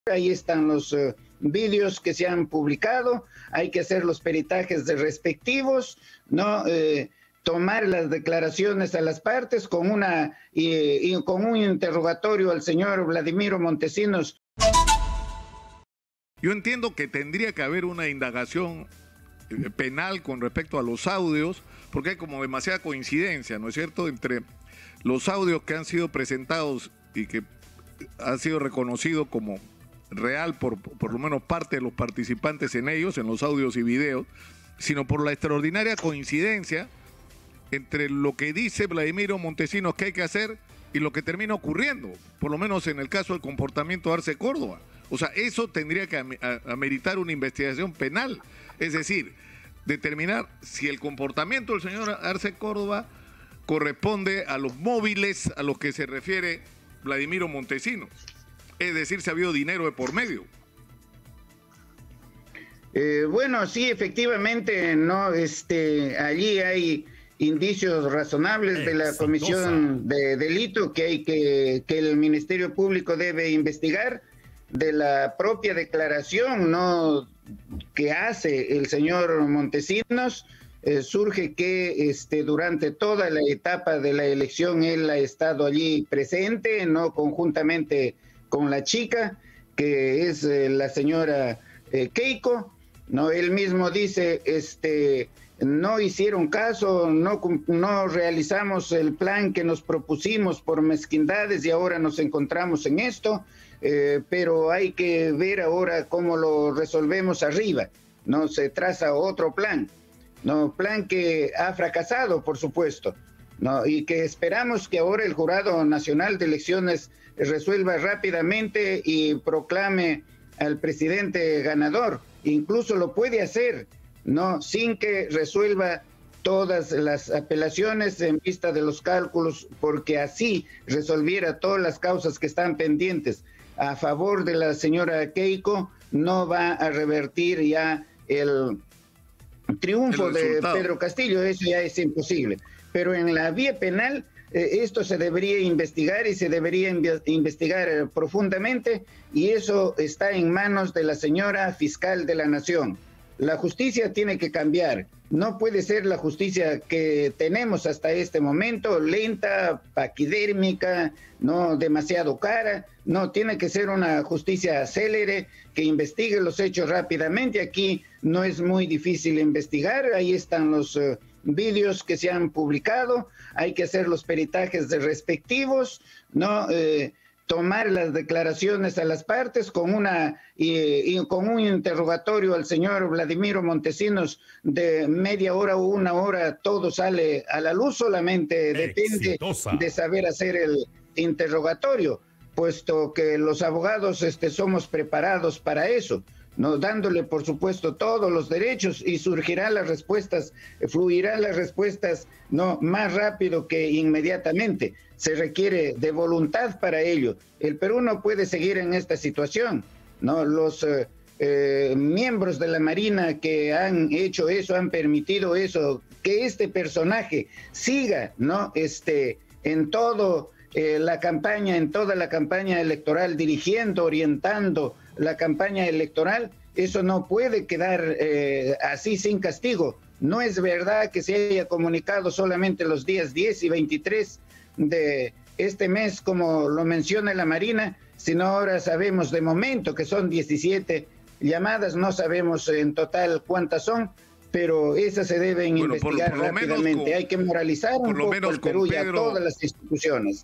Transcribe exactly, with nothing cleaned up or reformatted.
Ahí están los uh, vídeos que se han publicado, hay que hacer los peritajes de respectivos, ¿no? Eh, tomar las declaraciones a las partes con, una, y, y con un interrogatorio al señor Vladimiro Montesinos. Yo entiendo que tendría que haber una indagación penal con respecto a los audios, porque hay como demasiada coincidencia, ¿no es cierto?, entre los audios que han sido presentados y que han sido reconocidos como real por, por lo menos parte de los participantes en ellos, en los audios y videos, sino por la extraordinaria coincidencia entre lo que dice Vladimiro Montesinos que hay que hacer y lo que termina ocurriendo, por lo menos en el caso del comportamiento de Arce Córdoba. O sea, eso tendría que ameritar una investigación penal, es decir, determinar si el comportamiento del señor Arce Córdoba corresponde a los móviles a los que se refiere Vladimiro Montesinos, es decir, si ha habido dinero de por medio. Eh, bueno, sí, efectivamente, no, este, allí hay indicios razonables de la comisión de delito que hay que, que el Ministerio Público debe investigar, de la propia declaración, ¿no?, que hace el señor Montesinos. Eh, surge que este, durante toda la etapa de la elección él ha estado allí presente, no conjuntamente con la chica, que es eh, la señora eh, Keiko, ¿no? Él mismo dice, este, no hicieron caso, no, no realizamos el plan que nos propusimos por mezquindades y ahora nos encontramos en esto, eh, pero hay que ver ahora cómo lo resolvemos arriba, ¿no? Se traza otro plan. No, plan que ha fracasado, por supuesto, ¿no? Y que esperamos que ahora el Jurado Nacional de Elecciones resuelva rápidamente y proclame al presidente ganador. Incluso lo puede hacer, ¿no?, sin que resuelva todas las apelaciones en vista de los cálculos, porque así resolviera todas las causas que están pendientes a favor de la señora Keiko, no va a revertir ya el triunfo de Pedro Castillo, eso ya es imposible. Pero en la vía penal, eh, esto se debería investigar y se debería inve investigar eh, profundamente, y eso está en manos de la señora fiscal de la Nación. La justicia tiene que cambiar. No puede ser la justicia que tenemos hasta este momento, lenta, paquidérmica, no demasiado cara. No, tiene que ser una justicia célere, que investigue los hechos rápidamente. Aquí no es muy difícil investigar, ahí están los uh, vídeos que se han publicado, hay que hacer los peritajes de respectivos, ¿no? Eh, tomar las declaraciones a las partes con una y, y con un interrogatorio al señor Vladimiro Montesinos de media hora o una hora, todo sale a la luz. Solamente depende Exitosa. de saber hacer el interrogatorio, puesto que los abogados este, somos preparados para eso, ¿no?, dándole por supuesto todos los derechos, y surgirán las respuestas, fluirán las respuestas, no más rápido que inmediatamente. Se requiere de voluntad para ello. El Perú no puede seguir en esta situación, ¿no? Los eh, eh, miembros de la Marina que han hecho eso, han permitido eso, que este personaje siga, ¿no?, este, en todo eh, la campaña, en toda la campaña electoral, dirigiendo, orientando la campaña electoral. Eso no puede quedar eh, así sin castigo. No es verdad que se haya comunicado solamente los días diez y veintitrés de este mes, como lo menciona la Marina, sino ahora sabemos de momento que son diecisiete llamadas, no sabemos en total cuántas son, pero esas se deben bueno, investigar por, por rápidamente. Con, Hay que moralizar un poco al Perú y a todas las instituciones.